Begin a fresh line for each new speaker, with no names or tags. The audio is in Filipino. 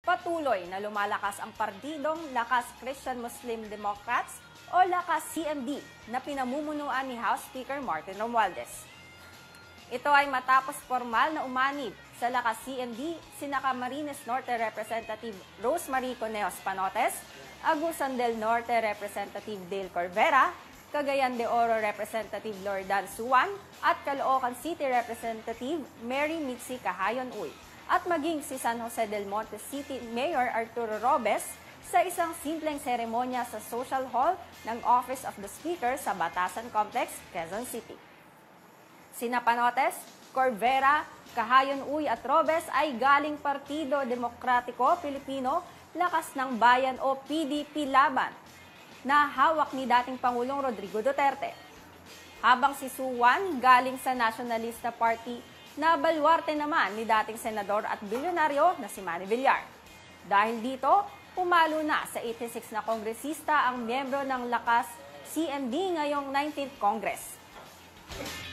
Patuloy na lumalakas ang partidong Lakas Christian Muslim Democrats o Lakas CMD na pinamumunuan ni House Speaker Martin Romualdez. Ito ay matapos formal na umanib sa Lakas CMD sina Camarines Norte Representative Rosemary Conejos Panotes, Agusan del Norte Representative Dale Corvera, Cagayan de Oro Representative Lordan Suwan at Caloocan City Representative Mary Mitzi Cahayon Uy, at maging si San Jose del Monte City Mayor Arturo Robes sa isang simpleng seremonya sa Social Hall ng Office of the Speaker sa Batasan Complex, Quezon City. Sina Panotes, Corvera, Cahayon Uy at Robes ay galing Partido Demokratiko Pilipino Lakas ng Bayan o PDP Laban na hawak ni dating Pangulong Rodrigo Duterte. Habang si Suwan galing sa Nationalista Party na baluarte naman ni dating senador at bilyonaryo na si Manny Villar. Dahil dito, pumalo na sa 86 na kongresista ang miyembro ng Lakas CMD ngayong 19th Congress.